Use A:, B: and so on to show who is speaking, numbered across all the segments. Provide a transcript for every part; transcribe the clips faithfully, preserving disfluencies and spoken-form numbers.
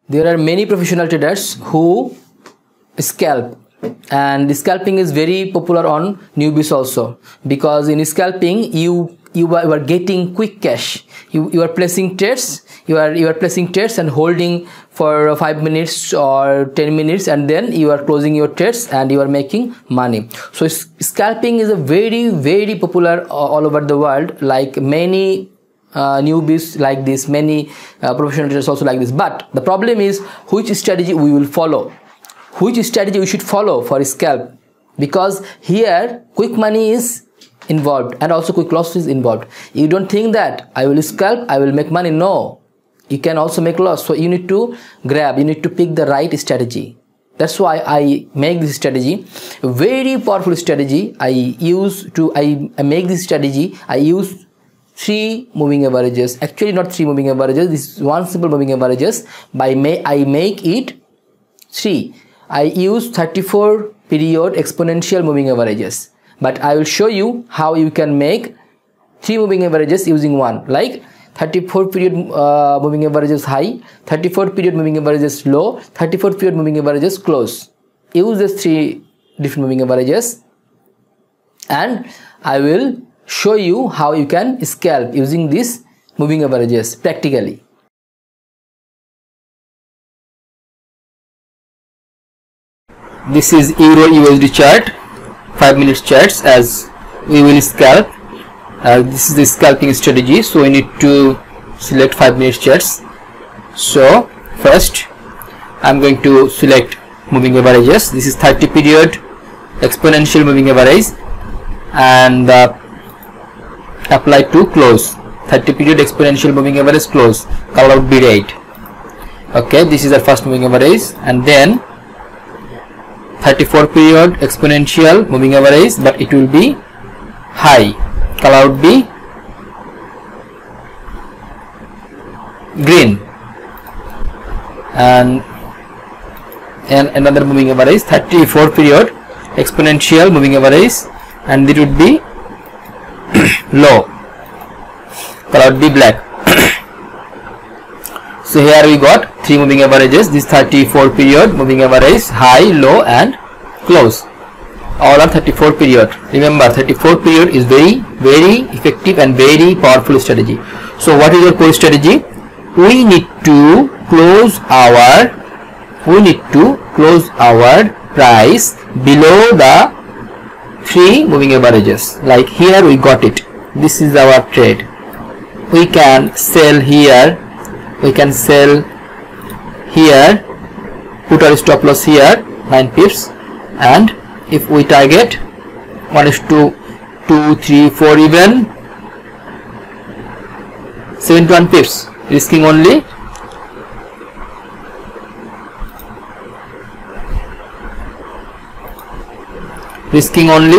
A: There are many professional traders who scalp, and scalping is very popular on newbies also, because in scalping you you are, you are getting quick cash. You you are placing trades, you are you are placing trades and holding for five minutes or ten minutes, and then you are closing your trades and you are making money. So scalping is a very very popular all over the world. Like many Uh, newbies like this, many uh, professional traders also like this. But the problem is which strategy we will follow, which strategy we should follow for scalp, because here quick money is involved and also quick loss is involved. You don't think that I will scalp, I will make money. No, you can also make loss. So you need to grab, you need to pick the right strategy. That's why I make this strategy, a very powerful strategy. I use to I, I make this strategy. I use three moving averages, actually not three moving averages, this is one simple moving averages. By may I make it three. I use thirty-four period exponential moving averages, but I will show you how you can make three moving averages using one. Like thirty-four period uh, moving averages high, thirty-four period moving averages low, thirty-four period moving averages close. Use these three different moving averages and I will show you how you can scalp using these moving averages practically. This is Euro U S D chart, five minutes charts, as we will scalp. Uh, this is the scalping strategy, so we need to select five minutes charts. So first I'm going to select moving averages. This is thirty period exponential moving average, and uh, apply to close. Thirty period exponential moving average close, color would be red. Okay, this is our first moving average, and then thirty-four period exponential moving average, but it will be high, color would be green. And and another moving average, thirty-four period exponential moving average, and it would be low, color would be black. So here we got three moving averages. This thirty-four period moving average, high, low and close, all are thirty-four period. Remember, thirty-four period is very very effective and very powerful strategy. So what is our core strategy? We need to close our we need to close our price below the three moving averages. Like here we got it, this is our trade. We can sell here, we can sell here, put our stop loss here nine pips, and if we target one is to two, three, four, even seventy-one pips, risking only risking only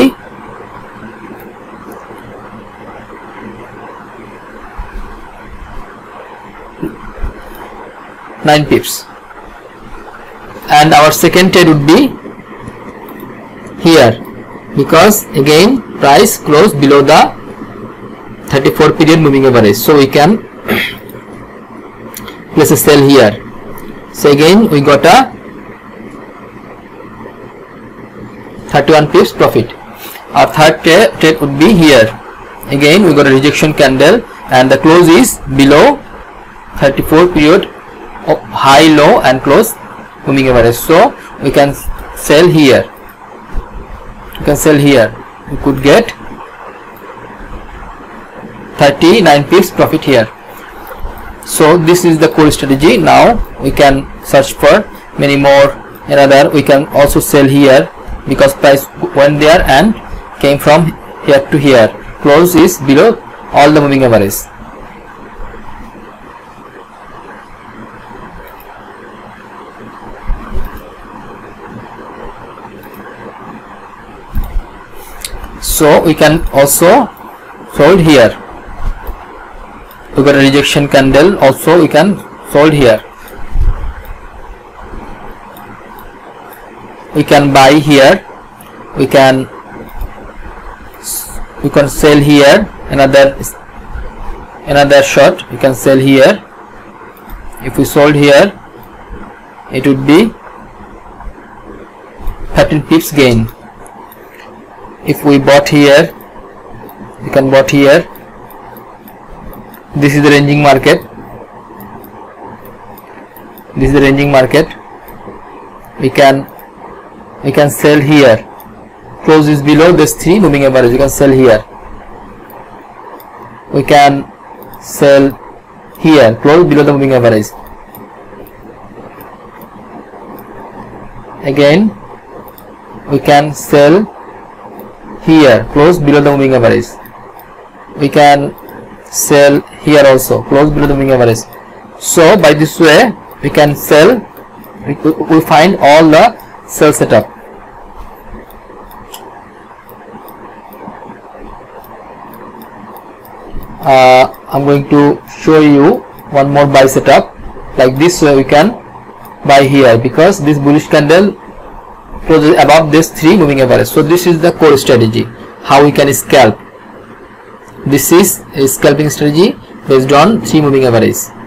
A: nine pips. And our second trade would be here, because again price closed below the thirty-four period moving average, so we can place a sell here. So again we got a thirty-one pips profit. Our third trade, trade would be here. Again we got a rejection candle and the close is below thirty-four period high, low and close moving average, so we can sell here. You can sell here. You could get thirty-nine pips profit here. So this is the core strategy. Now we can search for many more. Another, we can also sell here, because price went there and came from here to here. Close is below all the moving average. So we can also sold here. We got a rejection candle, also we can sold here. We can buy here, we can we can sell here. Another another short, we can sell here. If we sold here, it would be thirteen pips gain. If we bought here, we can bought here. This is the ranging market. This is the ranging market. We can we can sell here. Close is below this three moving average. We can sell here. We can sell here. Close below the moving average. Again, we can sell here. Close below the moving average. We can sell here also. Close below the moving average. So by this way, we can sell. We, we find all the sell setup. Uh, I'm going to show you one more buy setup. Like this way we can buy here, because this bullish candle closes above this three moving average. So this is the core strategy, how we can scalp. This is a scalping strategy based on three moving average.